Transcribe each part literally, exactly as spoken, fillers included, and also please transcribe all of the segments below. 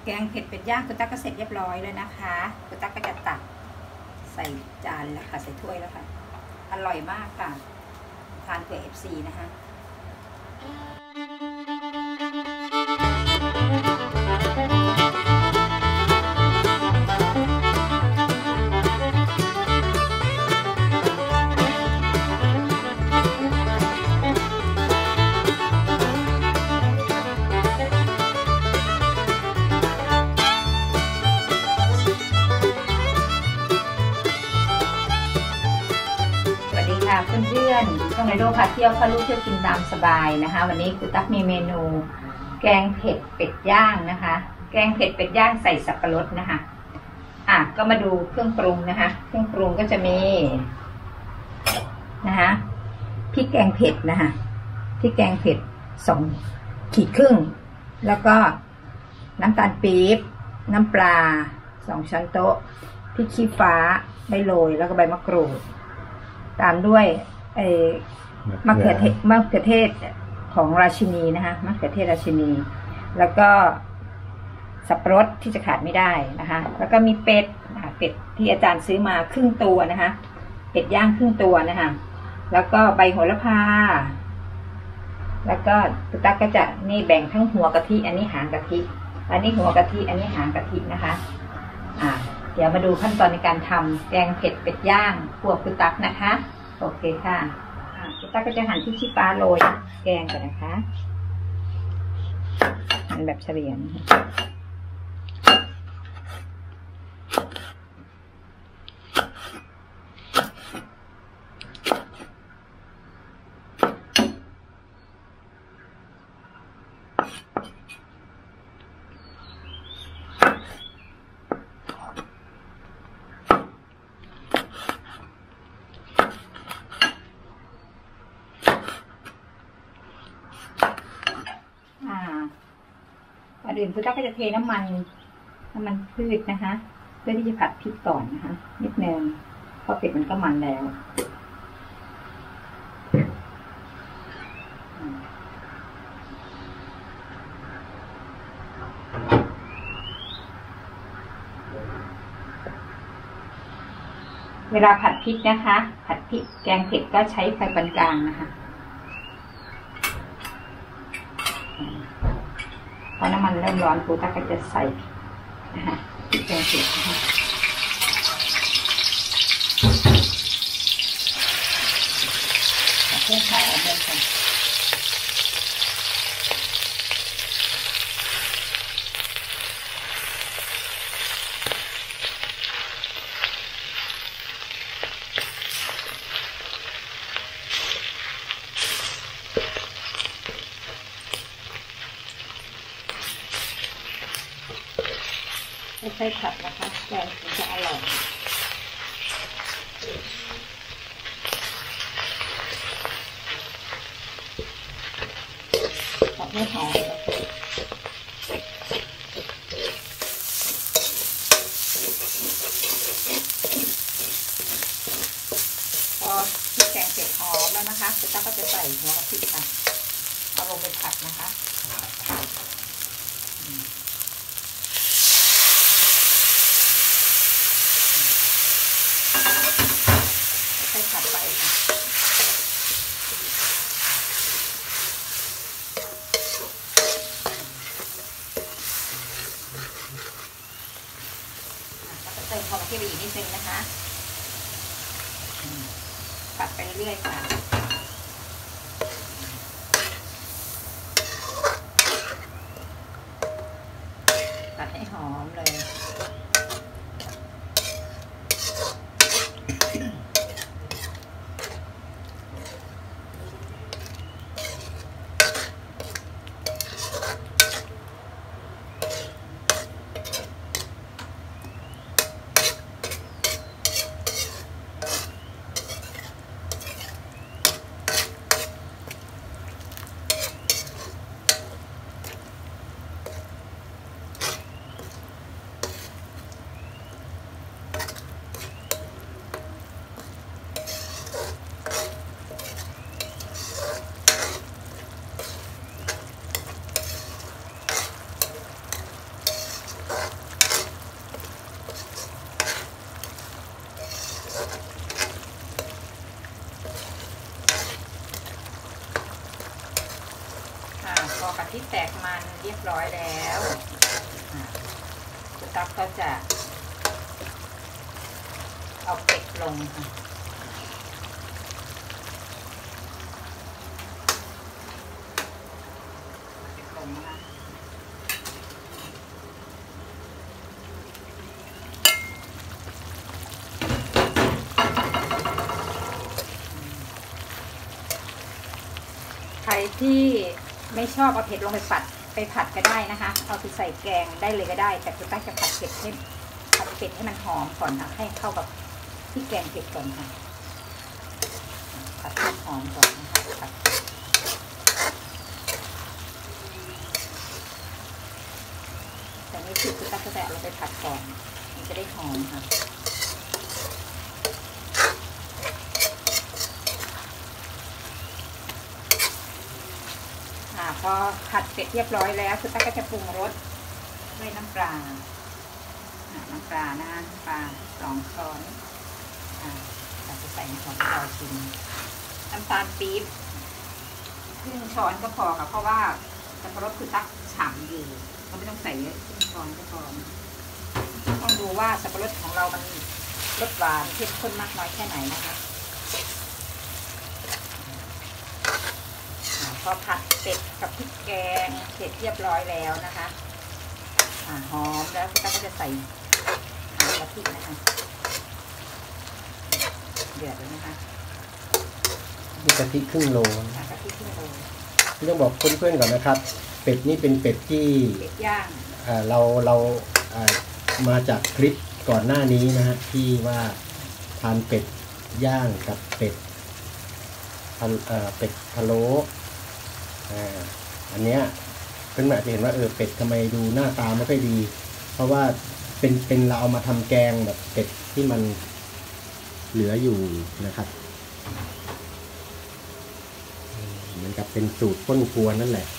แกงเผ็ดเป็ดย่างคุณตั๊กก็เสร็จเรียบร้อยเลยนะคะคุณตั๊กก็จะตักใส่จานแล้วค่ะใส่ถ้วยแล้วค่ะอร่อยมากค่ะทานเผื่อ เอฟ ซี นะคะเพื่อนๆช่องไอโดพาเที่ยวพาลูกเที่ยวกินตามสบายนะคะวันนี้คุณตั๊กมีเมนูแกงเผ็ดเป็ดย่างนะคะแกงเผ็ดเป็ดย่างใส่สับปะรดนะคะอ่ะก็มาดูเครื่องปรุงนะคะเครื่องปรุงก็จะมีนะคะพริกแกงเผ็ดนะคะพริกแกงเผ็ดสองขีดครึ่งแล้วก็น้ำตาลปี๊บน้ำปลาสองช้อนโต๊ะพริกขี้ฟ้าใบโรยแล้วก็ใบมะกรูดตามด้วยไอ้มะเขือเทศมะเขือเทศของราชินีนะคะมะเขือเทศราชินีแล้วก็สับปะรดที่จะขาดไม่ได้นะคะแล้วก็มีเป็ดเป็ดที่อาจารย์ซื้อมาครึ่งตัวนะคะเป็ดย่างครึ่งตัวนะคะแล้วก็ใบโหระพาแล้วก็ตุ๊กตาก็จะนี่แบ่งทั้งหัวกะทิอันนี้หางกะทิอันนี้หัวกะทิอันนี้หางกะทินะคะอ่าเดี๋ยวมาดูขั้นตอนในการทำแกงเผ็ดเป็ดย่างครัวคุณตั๊กนะคะโอเคค่ะคุณตั๊กก็จะหั่นที่ชี้ฟ้าโรยแกงก่อนนะคะหั่นแบบเฉลี่ยก่อนอื่นคุณตั๊กก็จะเทน้ำมันน้ำมันพืชนะคะเพื่อที่จะผัดพริกก่อนนะคะนิดนึงเพราะเป็ดมันก็มันแล้วเวลาผัดพริกนะคะผัดพริกแกงเผ็ดก็ใช้ไฟปานกลางนะคะพอน้ำมันเริ่มร้อนปูตั๊กก็จะใส่นะคะพริกแกงเผ็ดนะคะเพื่อใส่เอาเดินกันไม่ใช่ผัดนะคะแกงจะอร่อยผัดไม่หอมพอพริกแกงเสร็จหอมแล้วนะคะคุณตั๊กก็จะใส่หัวกะทิค่ะเอาลงไปผัดนะคะผัดไปค่ะแล้วก็เติมพอมาที่ไปอีกนิดนึงนะคะผัดไปเรื่อยๆค่ะผัดให้หอมเลยเรียบร้อยแล้วคุณตั๊กก็จะเอาเป็ดลงค่ะลงนะใครที่ไม่ชอบเอาเผ็ดลงไปผัดไปผัดก็ได้นะคะเอาไปใส่แกงได้เลยก็ได้แต่คุณตั๊กจะผัดเผ็ดให้ผัดเผ็ดให้มันหอมก่อนนะให้เข้ากับที่แกงเผ็ดก่อนค่ะผัดให้หอมก่อนนะคะผัดแต่นี่คือคุณตั๊กจะเอาลงไปผัดก่อนมันจะได้หอมค่ะพอผัดเสร็จเรียบร้อยแล้วคุณตั๊กก็จะปรุงรสด้วยน้ำปลาน้ำปลานะน้ำปลาสองช้อนเราจะใส่ในของที่เราชิมน้ำตาลปี๊บครึ่งช้อนก็พอค่ะเพราะว่าสับปะรดคุณตั๊กฉ่ำอยู่เราไม่ต้องใส่เยอะครึ่งช้อนก็พอต้องดูว่าสับปะรดของเรามันรสหวานเข้มข้นมากน้อยแค่ไหนนะคะพอผัดเสร็จกับพริกแกงเสร็จเรียบร้อยแล้วนะคะอ่าหอมแล้วคุณตั๊กก็จะใส่กะทินะคะเดือดเลยนะคะนี่กะทิครึ่งโลกะทิครึ่งโลที่ต้องบอกเพื่อนๆก่อนนะครับเป็ดนี่เป็นเป็ดที่เป็ดย่างเราเรามาจากคลิปก่อนหน้านี้นะฮะที่ว่าทานเป็ดย่างกับเป็ดเป็ดพะโล้อันเนี้ยเพื่อนอาจจะเห็นว่าเออเป็ดทำไมดูหน้าตาไม่ค่อยดีเพราะว่าเป็นเป็นเราเอามาทำแกงแบบเป็ดที่มันเหลืออยู่นะครับเหมือนกับเป็นสูตรต้นครัวนั่นแหละ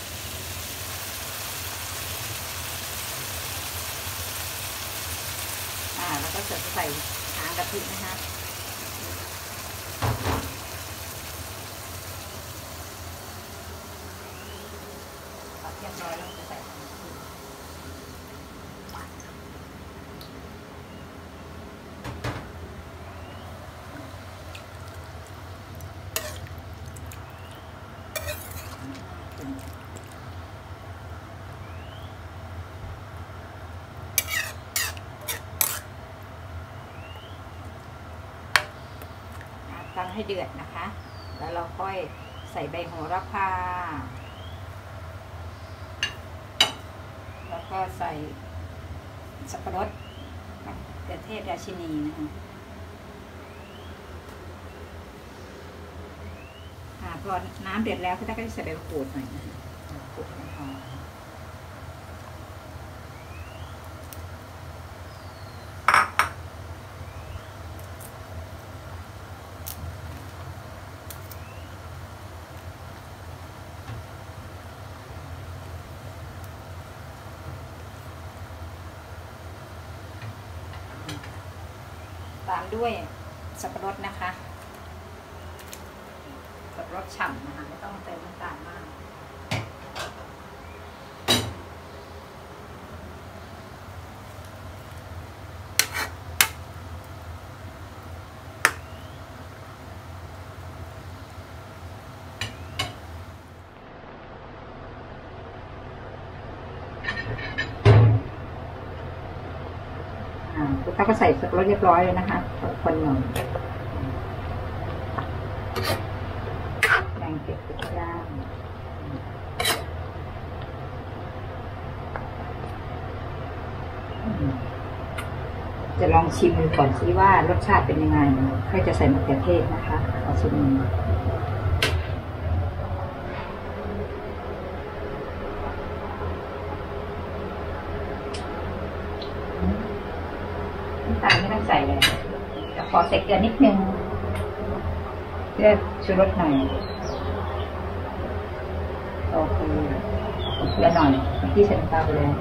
อ่าแล้วก็จะใส่หางกะทินะคะเรียบร้อยแล้วจะใส่ตั้งให้เดือดนะคะแล้วเราค่อยใส่ใบโหระพาแล้วก็ใส่สับปะรดมะเขือเทศราชินีนะคะอ่าพอน้ำเดือดแล้วก็จะใส่ใบมะกรูดหน่อยนะคะกรูดให้หอมตามด้วยสับปะรดนะคะสับปะรดฉ่ำนะคะไม่ต้องเติมน้ำตาลมากคุณตั๊กก็ใส่สับปะรดเรียบร้อยเลยนะคะคนหน่อยแกงเผ็ดย่างจะลองชิมดูก่อนซิว่ารสชาติเป็นยังไงค่อยจะใส่มะเขือเทศนะคะเอาชิมน้ำตาลไม่ต้องใส่เลยจะขอใส่เกลือนิดนึงเพื่อชูรสหน่อยโอเคเกลือหน่อยที่ใส่น้ำตาลไปเลย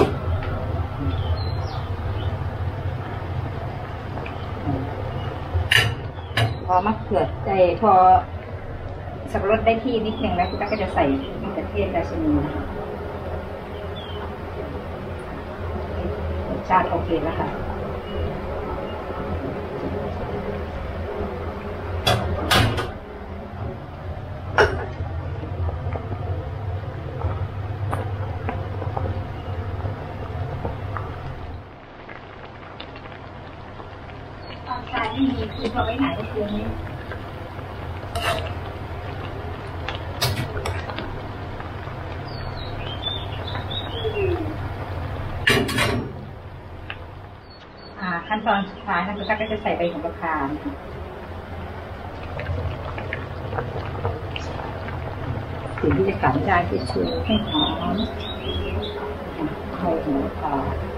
พอมะเขือใจพอสับปะรดได้ที่นิดนึงแล้วคุณตั๊กก็จะใส่มะเขือเทศราชินีนะคะชาติโอเคแล้วค่ะตอนชายไม่มีคือเขาไว้ไหนก็คืนนี้ขั้นตอนสุดท้ายนะคุณตั๊กก็จะใส่ใบโหระพาสิ่งที่จะขาดไม่ได้คือชูให้หอมใบโหระพา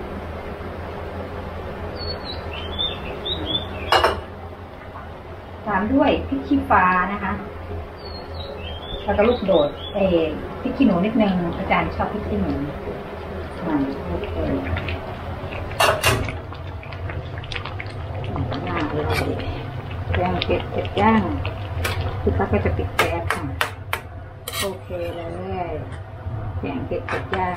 ตามด้วยพริกชี้ฟ้านะคะแล้วก็ลูกโดดเอพริกขี้หนูนิดนึงอาจารย์ชอบพริกขี้หนูมันโอเคแกงเผ็ดเผ็ดย่างคือเขาก็จะปิดแก๊สค่ะโอเคเลยแกงเผ็ดเป็ดย่าง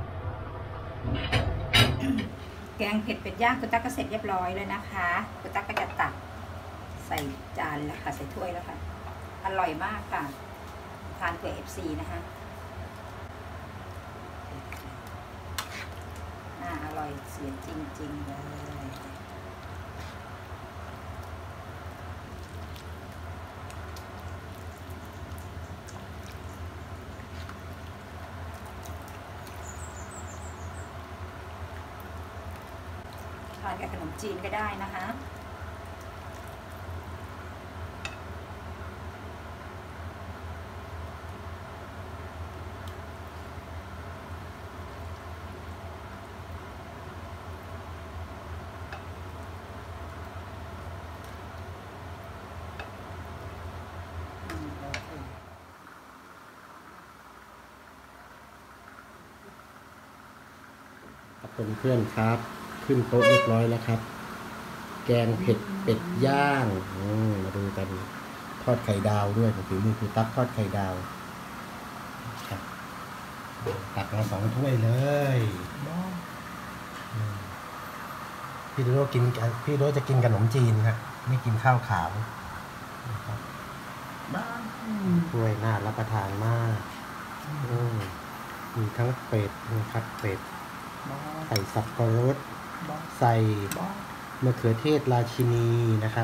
แกงเผ็ดเป็ดย่างคุณตั๊กก็เสร็จเรียบร้อยเลยนะคะคุณตั๊กก็จะตักใส่จานแล้วค่ะใส่ถ้วยแล้วค่ะอร่อยมากค่ะทานเผื่อ เอฟ ซี นะคะน่าอร่อยเสียจริงๆเลยทานกับขนมจีนก็ได้นะคะเพื่อนๆครับขึ้นโต๊ะเรียบร้อยแล้วครับ แกงเผ็ดเป็ดย่างมาดูกันทอดไข่ดาวด้วยผมถือมือครูตั๊กทอดไข่ดาวครับตักมาสองถ้วยเลยพี่โดโดกินพี่โดจะกินขนมจีนครับไม่กินข้าวขาวถ้วยน่ารับประทานมากมีทั้งเป็ดนะครับเป็ดใส่สับปะรดใส่มะเขือเทศราชินีนะครับ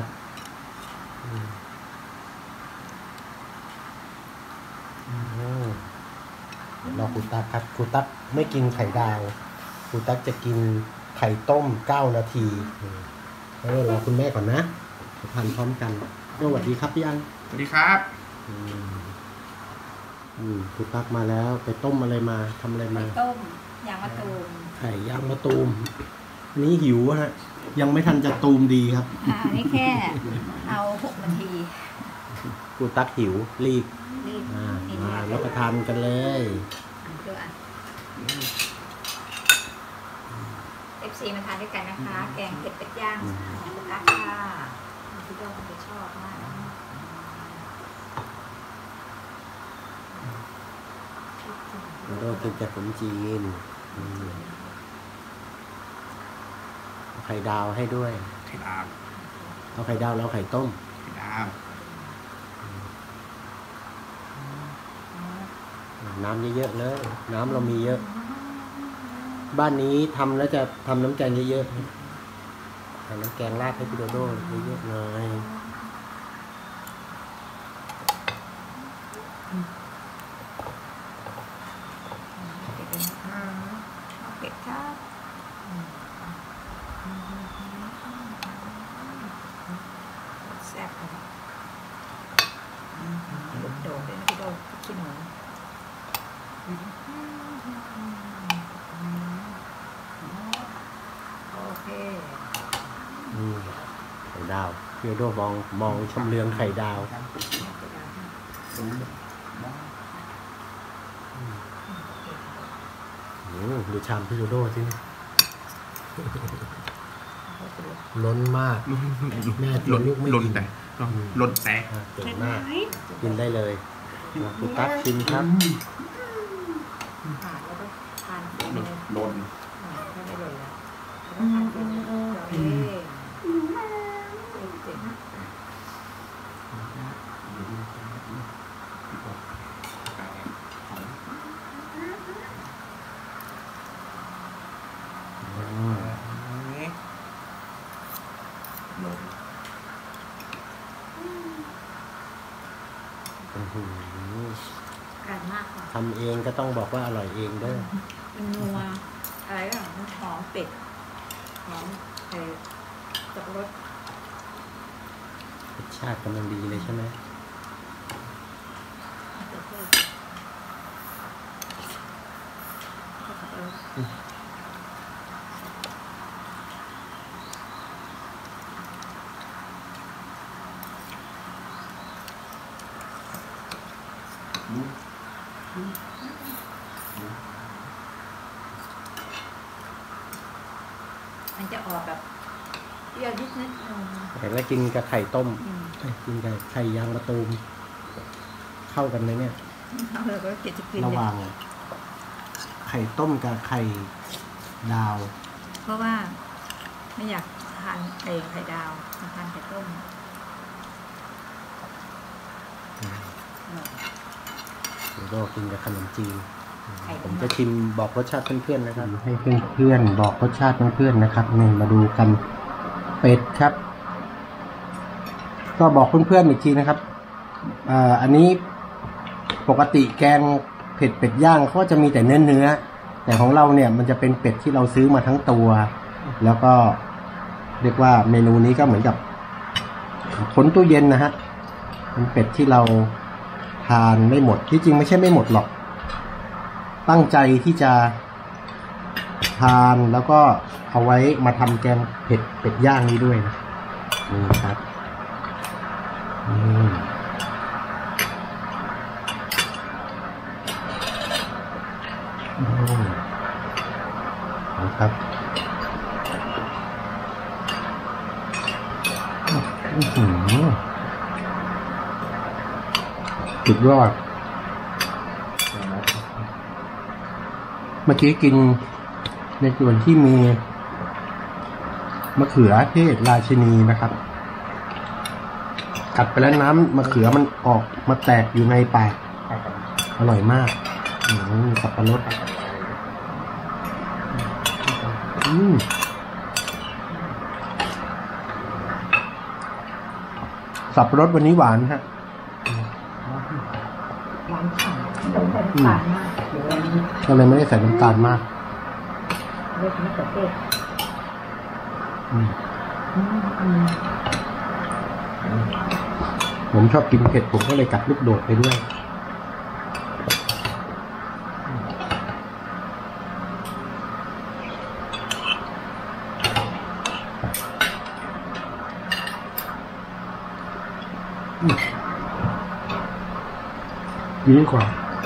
รอครูตั๊กครับครูตั๊กไม่กินไข่ดาวครูตั๊กจะกินไข่ต้มเก้านาทีแล้วรอคุณแม่ก่อนนะทานพร้อมกันสวัสดีครับพี่อันสวัสดีครับอืมครูตั๊กมาแล้วไปต้มอะไรมาทำอะไรมาต้มยางมะตูมไข่ยางมะตูมอันนี้หิวฮะยังไม่ทันจะตูมดีครับอ่านี่แค่เอาหกนาทีครูตั๊กหิวรีบมารับประทานกันเลยเอฟซีมาทานด้วยกันนะคะแกงเผ็ดเป็ดย่างคุณตั๊กค่ะพี่โดคงจะชอบมากแล้วก็กินจากขนมจีนไข่ดาวให้ด้วยไข่ดาวเอาไข่ดาวแล้วไข่ต้มไข่ดาวน้ำเยอะๆเลยน้ำเรามีเยอะบ้านนี้ทำแล้วจะทำน้ำแกงเยอะๆทำน้ำแกงราดให้พี่โดโดเยอะๆหน่อยเป็ดครับแซ่บเลยลูกโดดเลยนะพี่โดขี้หนูโอเคไข่ดาวพี่โดมองมองชำเลืองไข่ดาวดูชามพี่โดโดสิล้นมากแม่ล้นลูกไม่ล้นกินแต่ล้นแตกเก่งมากกินได้เลยคุณตั๊กชิมครับล้นอืมอืมอืมโอเคเจ๋ง อร่อยมากค่ะทำเองก็ต้องบอกว่าอร่อยเองเด้อมันนัวอะไรอ่ะมันหอมเป็ดหอมเอ่อสับปะรดรสชาติกำลังดีเลยใช่ไหมสับปะรดสับปะรดมันจะออกแบบเปรี้ยวนิดนิดนึงแต่แล้วกินกับไข่ต้มอืมเอ้ยกินกับไข่ยางมะตูมเข้ากันไหมเนี่ยเอาเลยก็เก็บจะกินระเลหว่าย งไข่ต้มกับไข่ดาวเพราะว่าไม่อยากทานไข่ไข่ดาวมาทานไข่ต้มอร่อยแล้วก็กินกับขนมจีนไข่ผมจะชิมบอกรสชาติเพื่อนๆนะครับ ให้เพื่อนๆบอกรสชาติเพื่อนๆนะครับนี่มาดูกันเป็ดครับ ก็บอกเพื่อนๆอีกทีนะครับอ่าอันนี้ปกติแกงเผ็ดเป็ดย่างเขาจะมีแต่เนื้อเนื้อแต่ของเราเนี่ยมันจะเป็นเป็ดที่เราซื้อมาทั้งตัว แล้วก็เรียกว่าเมนูนี้ก็เหมือนกับพ้นตู้เย็นนะฮะเป็นเป็ดที่เราทานไม่หมดที่จริงไม่ใช่ไม่หมดหรอกตั้งใจที่จะทานแล้วก็เอาไว้มาทำแกงเผ็ดเป็ดย่างนี้ด้วยนะนี่ครับอืมอืมนะครับอื้อหือสุดยอดเมื่อกี้กินในส่วนที่มีมะเขือเทศราชินีนะครับกัดไปแล้วน้ำมะเขือมันออกมาแตกอยู่ในปากอร่อยมากอืมสับปะรดอืมสับปะรดวันนี้หวานฮะหวานฉ่ำไม่ต้องใส่น้ำตาลมากเดี๋ยววันนี้ก็เลยไม่ได้ใส่น้ำตาลมากเล็กมะเขือเทศอืมอืมอืมผมชอบกินเผ็ดผมก็เลยกัดลูกโดดไปด้วยอืมดีกว่า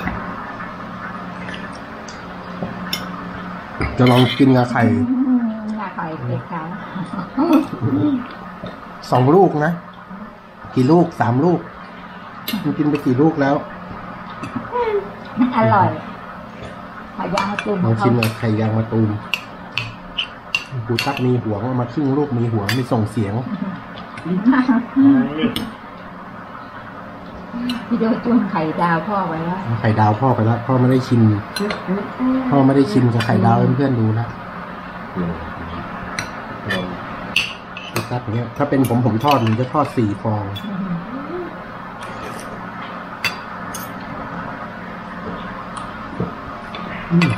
จะลองกินกับไข่น่าไข่เป็ดขาวสองลูกนะ กี่ลูกสามลูกคุณกินไปกี่ลูกแล้วอร่อยไข่ยางมะตูมลองชิมเลยไข่ยางมะตูมกูตักมีหัวเอามาครึ่งลูกมีหัวไม่ส่งเสียงพี่โดจุ่มไข่ดาวพ่อไว้แล้วไข่ดาวพ่อไปแล้วพ่อไม่ได้ชิมพ่อไม่ได้ชิมกับไข่ดาวเพื่อนๆดูแล้วกูตักอย่างเงี้ยถ้าเป็นผมผมทอดผมจะทอดสี่ฟองอืม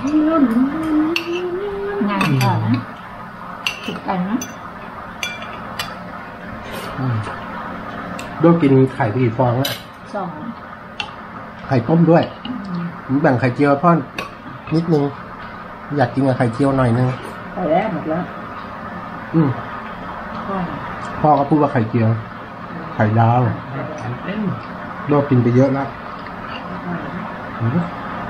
งานก่อนนะติดกันนะอืมโดยกินไข่ไปกี่ฟองแล้วสองไข่ต้มด้วยผมแบ่งไข่เจียวพ่อนิดนึงอยากกินกับไข่เจียวหน่อยนึงไปแล้วหมดแล้วอืมพ่อพ่อก็พูดว่าไข่เจียว ไข่ดาวโดกินไปเยอะแล้วอืม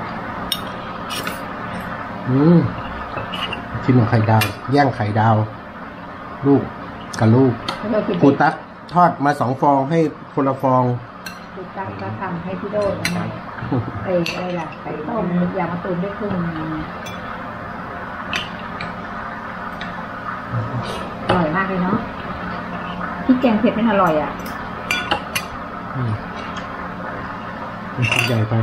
อืมชิมกับไข่ดาว แย่งไข่ดาว ลูกกับลูกเรากินกูตักทอดมาสองฟองให้คนละฟองกูตักก็ทำให้พี่โดดนะไอ้อะไรล่ะไข่ต้มยางมะตูมได้ครึ่งนึงเลยเนาะพริกแกงเผ็ดมันอร่อยอ่ะอืมใหญ่ไป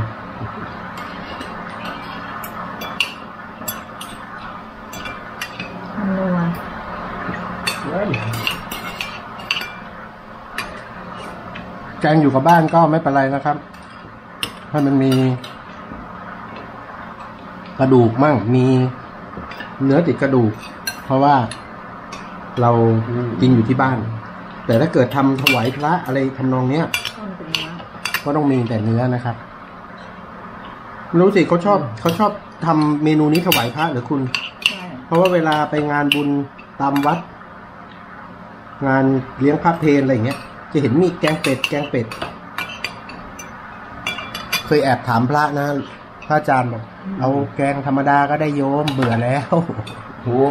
มันนัวแกงอยู่กับบ้านก็ไม่เป็นไรนะครับถ้ามันมีกระดูกมั่งมีเนื้อติดกระดูก เพราะว่าเรากินอยู่ที่บ้าน แต่ถ้าเกิดทำถวายพระอะไรทำนองเนี้ยต้นเป็นเนื้อก็ต้องมีแต่เนื้อนะครับรู้สิเขาชอบเขาชอบทำเมนูนี้ถวายพระหรือคุณใช่เพราะว่าเวลาไปงานบุญตามวัด งานเลี้ยงพระเพลอะไรอย่างเงี้ย จะเห็นมีแกงเป็ดแกงเป็ด เคยแอบถามพระนะพระอาจารย์บอกเอาแกงธรรมดาก็ได้โยมเบื่อแล้วโอ้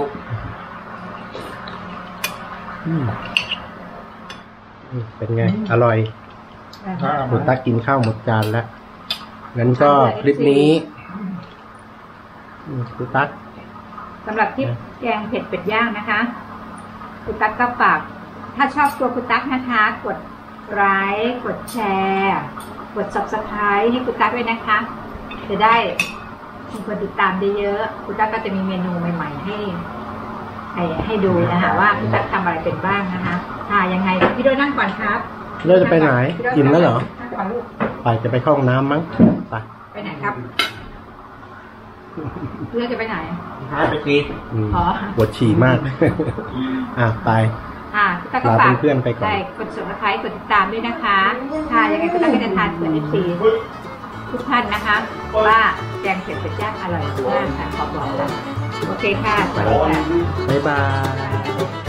เป็นไง อร่อยคุณตักกินข้าวหมดจานแล้วงั้นก็คลิปนี้คุณตักสำหรับคลิปแกงเผ็ดเป็ดย่างนะคะคุณตั๊กก็ฝากถ้าชอบตัวคุณตั๊กนะคะกดไลค์กดแชร์กด ซับสไครบ์ ให้คุณตั๊กด้วยนะคะจะได้มีคนติดตามได้เยอะคุณตั๊กก็จะมีเมนูใหม่ๆให้ให้ให้ดูนะคะว่าคุณตั๊กทำอะไรเป็นบ้างนะคะค่ะยังไงพี่โดยนั่งก่อนครับเลิกจะไปไหนกินแล้วเหรอนั่งก่อนลูกไปจะไปเข้าห้องน้ำมั้งไปไปไหนครับเพื่อจะไปไหนพาไปกินอืมอ๋อปวดฉี่มาก อ่ะไปค่ะคุณตั๊กก็ฝากลาเพื่อนๆไปก่อนได้กด ซับสไครบ์ กดติดตามด้วยนะคะค่ะยังไงคุณตั๊กก็จะทานเผื่อ เอฟ ซี ทุกท่านนะคะว่าแกงเผ็ดเป็ดย่างอร่อยมากค่ะขอบอกค่ะโอเคค่ะสวัสดีค่ะบ๊ายบาย